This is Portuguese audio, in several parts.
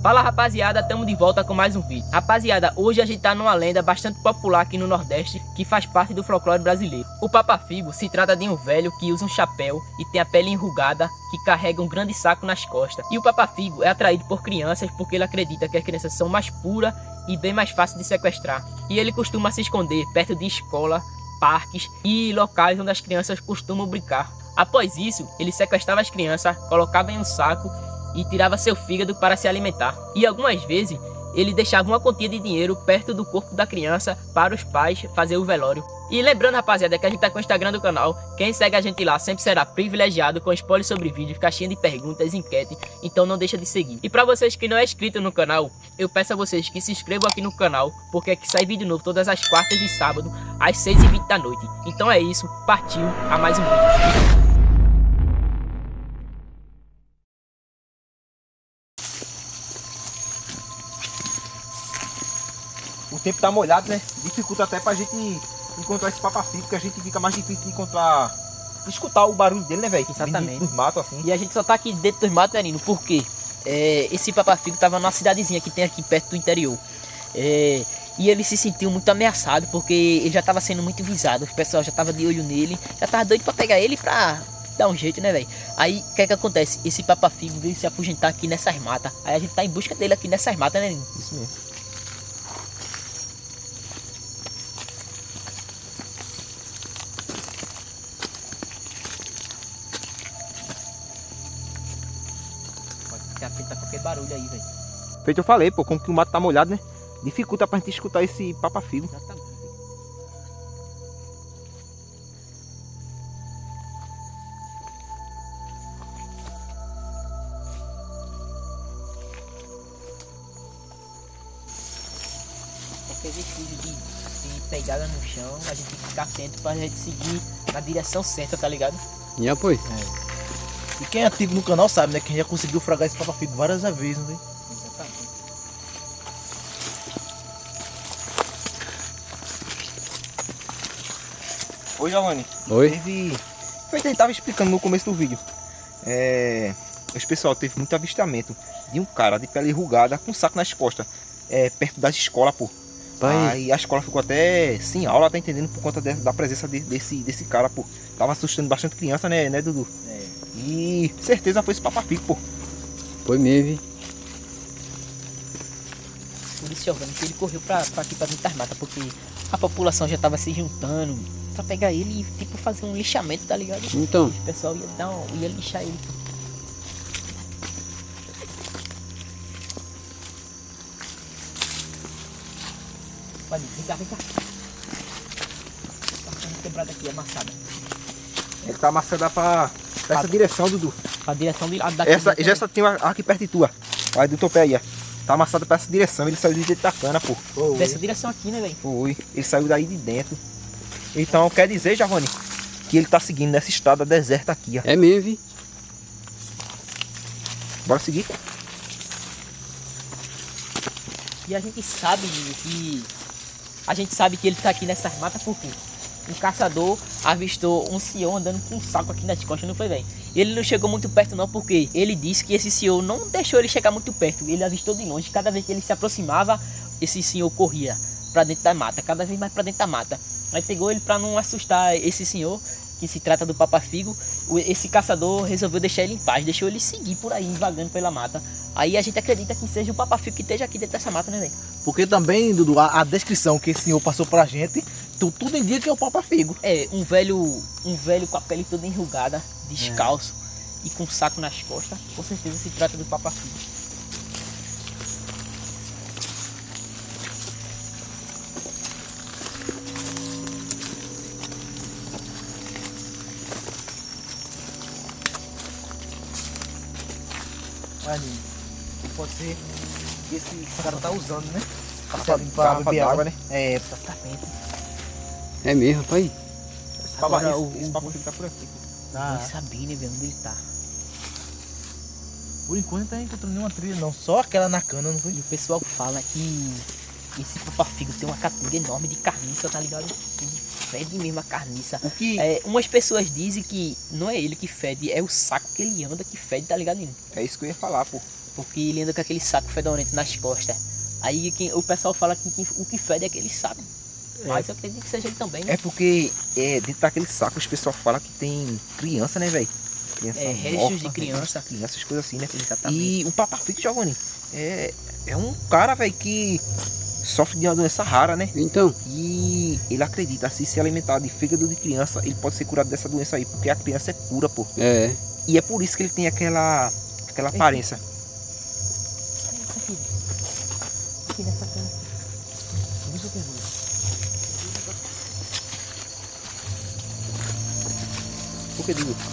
Fala rapaziada, tamo de volta com mais um vídeo. Rapaziada, hoje a gente tá numa lenda bastante popular aqui no Nordeste, que faz parte do folclore brasileiro. O Papa Figo se trata de um velho que usa um chapéu e tem a pele enrugada, que carrega um grande saco nas costas. E o Papa Figo é atraído por crianças porque ele acredita que as crianças são mais puras e bem mais fáceis de sequestrar. E ele costuma se esconder perto de escola, parques e locais onde as crianças costumam brincar. Após isso, ele sequestrava as crianças, colocava em um saco e tirava seu fígado para se alimentar. E algumas vezes ele deixava uma quantia de dinheiro perto do corpo da criança para os pais fazer o velório. E lembrando, rapaziada, que a gente tá com o Instagram do canal. Quem segue a gente lá sempre será privilegiado com spoilers sobre vídeos, caixinha de perguntas, enquete. Então não deixa de seguir. E para vocês que não é inscrito no canal, eu peço a vocês que se inscrevam aqui no canal, porque aqui sai vídeo novo todas as quartas e sábado às 6h20 da noite. Então é isso, partiu a mais um vídeo. O tempo tá molhado, né? Dificulta até pra gente encontrar esse Papa Figo, porque a gente fica mais difícil de encontrar, escutar o barulho dele, né, velho? Exatamente. Dos matos, assim. E a gente só tá aqui dentro dos matos, né, Nino? Por quê? Esse Papa Figo tava numa cidadezinha que tem aqui perto do interior. E ele se sentiu muito ameaçado, porque ele já tava sendo muito visado. O pessoal já tava de olho nele, já tava doido pra pegar ele pra dar um jeito, né, velho? Aí, o que é que acontece? Esse Papa Figo veio se afugentar aqui nessas matas. Aí a gente tá em busca dele aqui nessas matas, né, Nino? Isso mesmo. Atenta a qualquer barulho aí, velho. Feito eu falei, pô, como que o mato tá molhado, né? Dificulta pra gente escutar esse Papa Figo. Exatamente. Qualquer vestígio de pegada no chão, a gente tem que ficar atento pra gente seguir na direção certa, tá ligado? E apoio? E quem é antigo no canal sabe, né? Que a gente já conseguiu fragar esse Papa Figo várias vezes, né? Exatamente. Oi, Giovanni. Oi. Teve... Foi o que a gente tava explicando no começo do vídeo. Esse pessoal teve muito avistamento de um cara de pele enrugada com um saco nas costas. Perto das escolas, pô. Pai. Aí a escola ficou até sem aula, tá entendendo? Por conta da presença desse cara, pô. Tava assustando bastante criança, né, Dudu? E certeza foi esse Papa Figo, pô. Foi mesmo, Por isso, Giovanni, que ele correu pra aqui, pra dentro das matas, porque a população já tava se juntando pra pegar ele e, tipo, fazer um lixamento, tá ligado? Então. O pessoal ia lixar ele. Olha, vem cá, vem cá. Tá sendo quebrado aqui, amassada. Ele tá amassando pra essa direção, Dudu. Pra direção de lado daqui. Essa tem uma aqui perto de tua. Olha do teu pé aí, ó. Tá amassado pra essa direção. Ele saiu de dentro da cana, pô. Dessa direção aqui, né, velho? Foi. Ele saiu daí de dentro. Então quer dizer, Giovanni, que ele tá seguindo nessa estrada deserta aqui, ó. É mesmo, Bora seguir? E a gente sabe, menino, que... A gente sabe que ele tá aqui nessas matas porque um caçador avistou um senhor andando com um saco aqui nas costas, não foi, velho? Ele não chegou muito perto não, porque ele disse que esse senhor não deixou ele chegar muito perto. Ele avistou de longe, cada vez que ele se aproximava, esse senhor corria pra dentro da mata, cada vez mais pra dentro da mata. Aí pegou ele pra não assustar esse senhor, que se trata do Papa Figo. Esse caçador resolveu deixar ele em paz, deixou ele seguir por aí, vagando pela mata. Aí a gente acredita que seja o Papa Figo que esteja aqui dentro dessa mata, né, velho? Porque também, Dudu, a descrição que esse senhor passou pra gente, tudo indica que é o Papa Figo. Um velho com a pele toda enrugada, descalço e com um saco nas costas. Com certeza se trata do Papa Figo. Olha, pode ser que esse cara tá usando, né? Pra beber água, né? Exatamente. É mesmo, pai. Esse Papa Agora, Figo tá por aqui. Ah, Vai saber, né, velho, onde ele tá. por enquanto não tá encontrando nenhuma trilha, não. Só aquela na cana, não foi? E o pessoal fala que esse Papa Figo tem uma catinga enorme de carniça, tá ligado? Ele fede mesmo a carniça. O que... Umas pessoas dizem que não é ele que fede, é o saco que ele anda que fede, tá ligado, menino? É isso que eu ia falar, pô. Porque ele anda com aquele saco fedorento nas costas. Aí o pessoal fala que o que fede é aquele saco. Mas eu acredito que seja ele também, né? É porque dentro daquele saco os pessoal falam que tem criança, né, velho? Restos de criança. Crianças, coisas assim, né? Exatamente. E o Papa Figo, Giovanni, é um cara, velho, que sofre de uma doença rara, né? Então, E ele acredita, se alimentar de fígado de criança, ele pode ser curado dessa doença aí, porque a criança é pura, pô. é. E é por isso que ele tem aquela aparência. Aqui nessa cama. Deixa eu ver. Por que digo?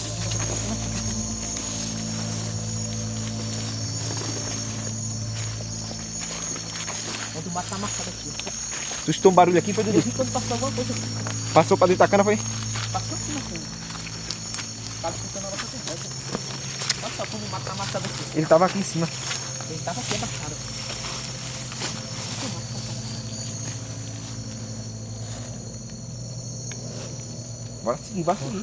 Quando o mato tá amassado aqui. Tu escutou um barulho aqui, foi, Eu Dudu? vi quando passou alguma coisa. Passou pra dentro da cana, foi? Passou aqui na frente. Tava escutando a nossa conversa. Olha só como o mato tá amassado aqui. Ele tava aqui em cima. Ele tava aqui abaixado. Bora seguir, bora seguir.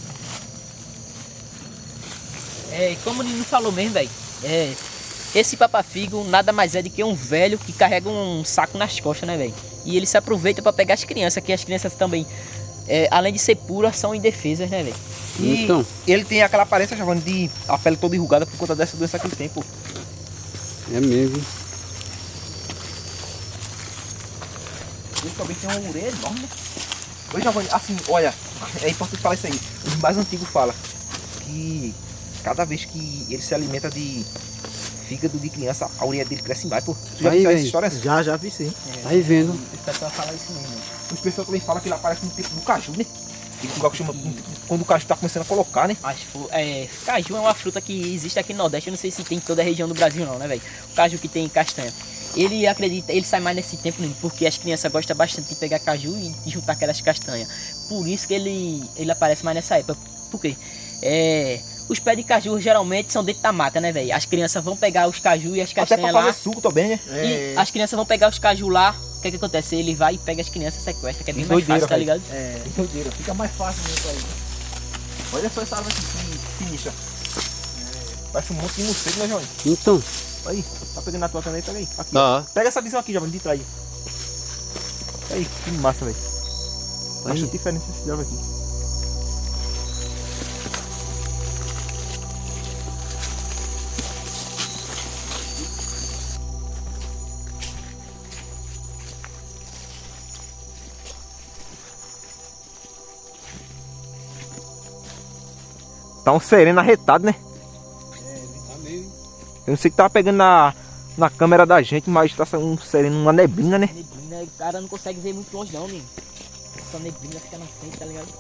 É, como o Nino falou mesmo, velho. Esse papafigo nada mais é do que um velho que carrega um saco nas costas, né, velho? E ele se aproveita pra pegar as crianças, que as crianças também, além de ser puras, são indefesas, né, velho? E Então. ele tem aquela aparência, Giovanni, de a pele toda enrugada por conta dessa doença que ele tem, pô. É mesmo. Ele também tem uma orelha enorme, né? Ô, Giovanni, assim, olha, é importante falar isso aí. Os mais antigos falam que cada vez que ele se alimenta de fígado de criança, a orelha dele cresce mais, pô. Tu já Aí, viu essa velho. história? Já vi sim. Aí vendo. O pessoal fala isso mesmo. Os pessoal também falam que ele aparece no tempo do caju, né? Aquele lugar que chama, quando o caju tá começando a colocar, né? Mas, caju é uma fruta que existe aqui no Nordeste. Eu não sei se tem em toda a região do Brasil não, né, velho? O caju que tem castanha. Ele acredita, ele sai mais nesse tempo, porque as crianças gostam bastante de pegar caju e juntar aquelas castanhas. Por isso que ele aparece mais nessa época. Por quê? Os pés de caju geralmente são dentro da mata, né, velho? As crianças vão pegar os caju e as Até castanhas pra lá. fazer suco também, né? E as crianças vão pegar os caju lá. O que acontece? Ele vai e pega as crianças e sequestra, que é bem mais Doideira, fácil, tá velho. ligado? Doideira. Fica mais fácil mesmo aí. Olha só essa árvore aqui, que sinistra. Parece um monte de morcego, né, Giovanni? Então. Aí, tá pegando a tua caneta, pega aí. Aqui, Tá. Pega essa visão aqui, Giovanni, de trás. Aí, que massa, velho. Aí. Acho diferente esse árvore aqui. Tá um sereno arretado, né? Tá mesmo. Eu não sei que tava pegando na câmera da gente, mas tá um sereno, uma neblina, né? Neblina, o cara não consegue ver muito longe não, menino. Essa neblina fica na frente, tá ligado?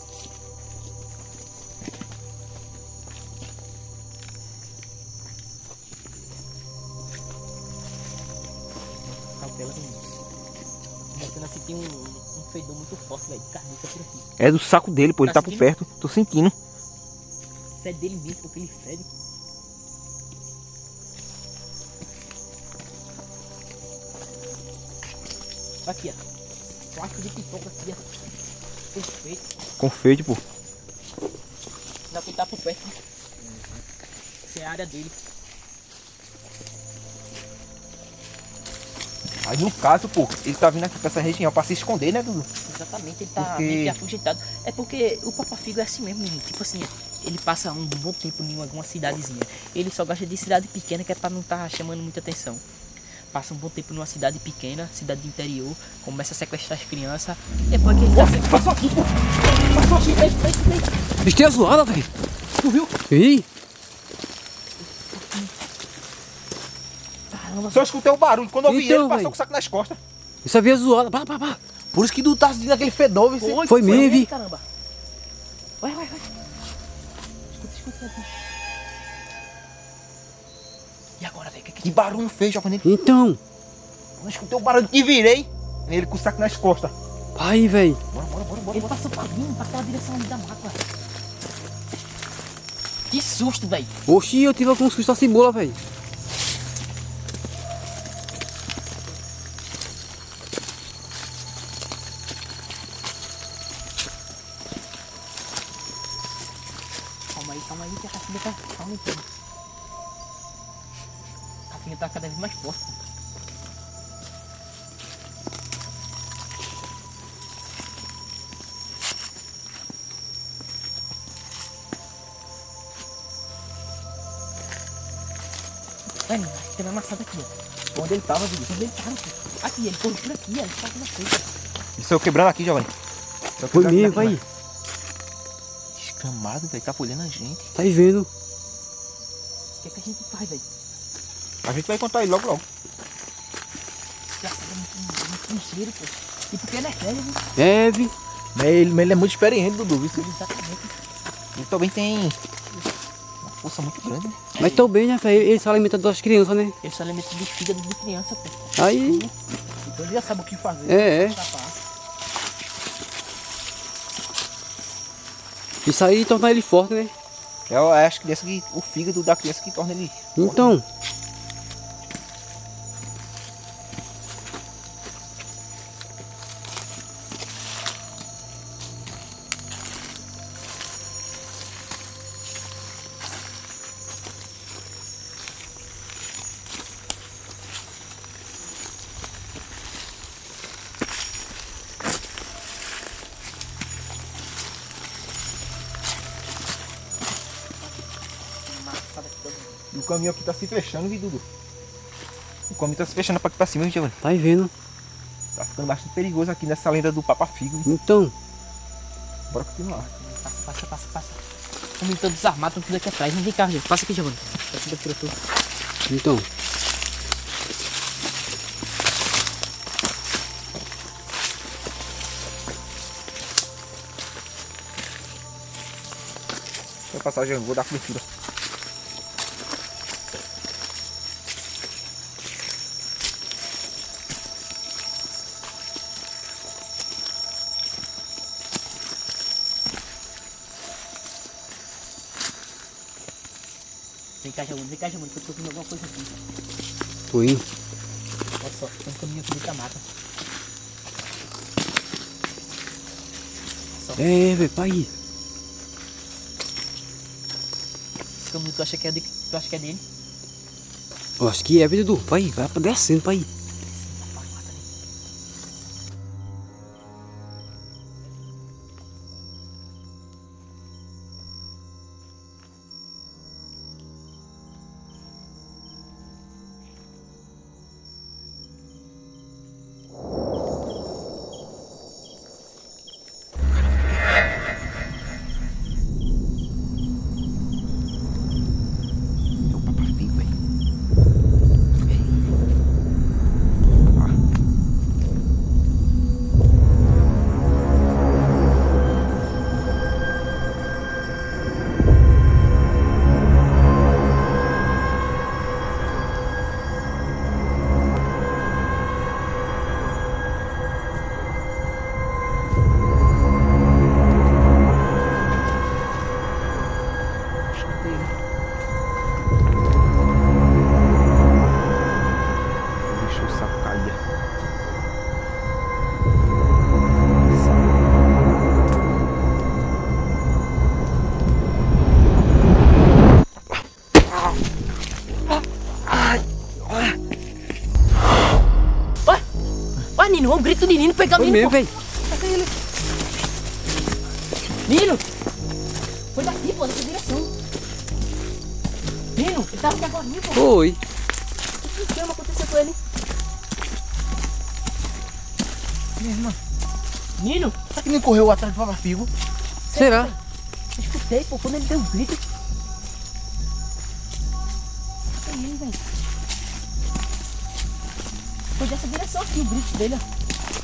Cautela com isso. Começando a sentir um fedor muito forte, velho, de carniça por aqui. É do saco dele, pô, ele Tá tá por sentindo? perto. Tô sentindo. Isso é dele mesmo, porque ele fede. Aqui, ó. Plástico de pipoca aqui, ó. Perfeito. Confeito, pô. Ainda que ele tá por perto. Essa é a área dele. Aí no caso, pô, ele tá vindo aqui pra essa região pra se esconder, né, Dudu? Exatamente, ele tá Porque- meio que afugentado. É porque o papafigo é assim mesmo, menino. Tipo assim, ele passa um bom tempo em alguma cidadezinha. Ele só gosta de cidade pequena, que é pra não tá chamando muita atenção. Passa um bom tempo numa cidade pequena, cidade do interior, começa a sequestrar as crianças. Depois que ele tá Passou aqui, pô! Passou aqui! Bicho, tem a zoada, velho. Tu viu? Ih, Caramba, Só escutei o barulho. Quando eu vi Então, ele, passou véi. com o saco nas costas. eu sabia a zoada. Pá, pá, pá. Por isso que tu tá sentindo aquele fedor, viu? Foi mesmo, vi. caramba. Vai. Escuta aqui. E agora, velho? Que barulho fez, Giovanni? Então. Eu escutei o barulho e virei. Ele com o saco nas costas. Aí, velho. Ele passou pra vir, pra aquela direção ali da mata. Que susto, velho. Oxi, eu tive alguns sustos assim, bola, velho. Calma aí, que a cacilha tá aumentando. foguinho tá cada vez mais forte. Olha, tem uma amassada aqui, ó. Onde ele tava, Dudu? Onde ele tava, pô? Aqui, ele correu por aqui, ó. Ele tá aqui na frente. Isso eu quebrando aqui, Giovanni. Foi mesmo, pai. Descamado, velho. Tá olhando a gente. Tá aí vendo? O que é que a gente faz, velho? A gente vai encontrar ele logo, logo. Já sabe muito cheiro, pô. E porque ele é velho, viu? É, vi. Mas ele é muito experiente, Dudu. Viu? Exatamente. Ele também tem uma força muito grande, né? Mas tão bem, né, velho? Ele se alimenta das crianças, né? Ele só alimenta dos fígados de criança, pô. Aí, Então ele já sabe o que fazer. é. Isso aí torna ele forte, né? Eu acho que o fígado da criança que torna ele. Então, E o caminho aqui tá se fechando, viu, Dudu? O caminho tá se fechando pra aqui pra cima, viu, Giovanni? tá aí vendo? Tá ficando bastante perigoso aqui nessa lenda do Papa Figo, viu? Então, Bora continuar. Passa. O menino todo desarmado, tudo aqui atrás. Vem cá, gente. Passa aqui, Giovanni. Passa aqui por tudo. então. Vai passar, Giovanni. Vou dar cobertura. Vem cá, Giovanni, que eu tô vendo alguma coisa aqui. Tô indo. Olha só, tem um caminho aqui dentro da mata. É, velho, pai. Esse caminho tu acha que é dele? Eu acho que é, velho, Dudu. Pai, vai descendo, pai. É o Papa Figo, velho. Deixa o saco cair. Olha, Nino, o grito de Nino pegar o Foi Nino, mesmo, pô. velho. Pega ele. Nino! Foi daqui, pô, dessa direção. Nino, ele tava aqui agora, pô. Foi. O que aconteceu com ele? Nino, Será que nem correu atrás do Papa Figo? Será? eu escutei, pô, quando ele deu um grito. É ele, velho. Foi dessa direção aqui o grito dele, ó.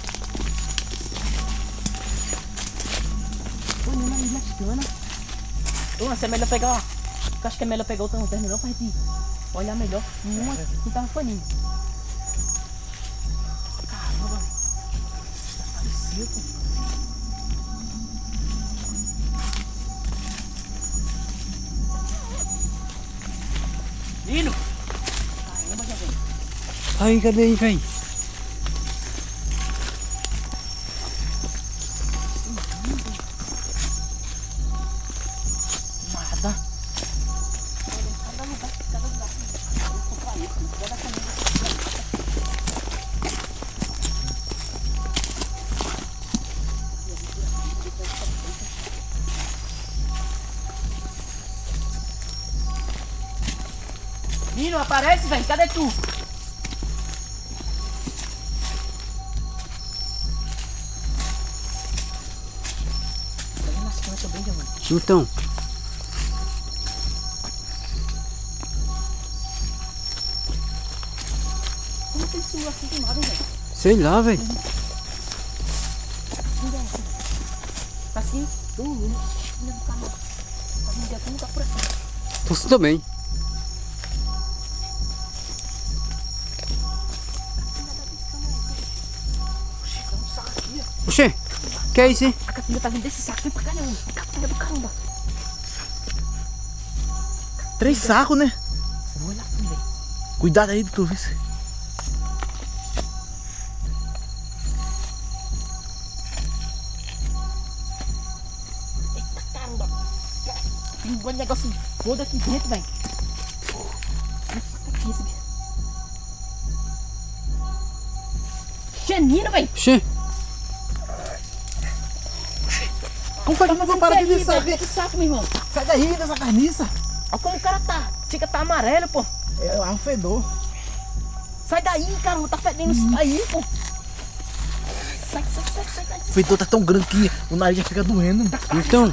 Foi mesmo ali na escana. Ô, é melhor pegar, ó. Eu acho que é melhor pegar outra lanterna não pra gente olhar melhor. Uma que tava faninho. Caramba, velho. Apareceu, pô. Nino! Caramba, já veio. Aí, cadê aí, velho? Nada. Cada lugar. Vou comprar isso. Vai dar aparece, velho. Cadê tu? Tá vendo as plantas bem, mano? Então, Como que ele sumiu assim do nada, velho? sei lá, velho. Onde é esse, velho? Tá assim? Dormindo. Filha do caralho. Tá vindo de algum lugar por aqui. Você também. Oxê, que é isso, hein? A capinha tá vindo desse saco. Vem pra cá, não. Capinha do caramba. 3 sacos, né? Olha aqui, velho. Cuidado aí, tu viu? Eita caramba. Tem um monte de negócio todo aqui dentro, velho. Aqui, esse bicho. Genino, velho. Oxê, Como foi que não vou parar de ver saco? Que saco, meu irmão. Sai daí dessa carniça. Olha como o cara tá. Chega, tá amarelo, pô. É um fedor. Sai daí, caramba. Tá fedendo isso daí, pô. Sai daí. O fedor tá tão grande que o nariz já fica doendo. então,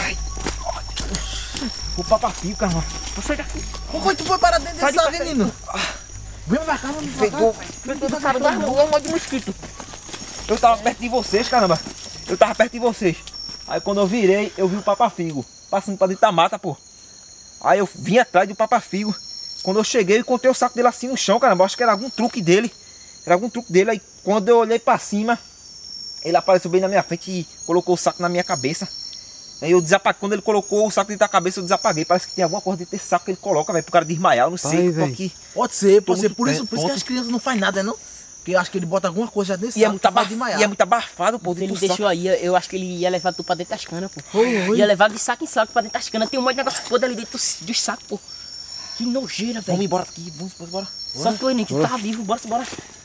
O papafio, caramba. Sai daqui. Como foi que tu foi parar dentro desse Sai saco, de menino? Vem pra cá, vem pra cá. Fedor. Do cara da rua, um monte de mosquito. Eu tava perto de vocês, caramba. Eu tava perto de vocês. Aí quando eu virei, eu vi o papafigo passando pra dentro da mata, pô. Aí eu vim atrás do papafigo. Quando eu cheguei, eu encontrei o saco dele assim no chão, caramba. Acho que era algum truque dele. Aí quando eu olhei pra cima, ele apareceu bem na minha frente e colocou o saco na minha cabeça. Aí eu desapaguei. Quando ele colocou o saco dentro da cabeça, eu desapaguei. Parece que tem alguma coisa dentro desse saco que ele coloca, velho, pro cara desmaiar. Eu não sei, tô velho. aqui. Pode ser. Tô muito Por isso perto, que as crianças não fazem nada, não? Porque eu acho que ele bota alguma coisa nesse E é saco muito, que vai desmaiar. abafado, pô, Se dentro ele do saco. deixou aí, eu acho que ele ia levar tu pra dentro das canas, pô. Foi. Ia levar de saco em saco pra dentro das canas. Tem um monte de negócio podre ali dentro dos sacos, pô. Que nojeira, velho. Vamos embora aqui, vamos embora. Só tu aí, nem que tu tava vivo. Bora.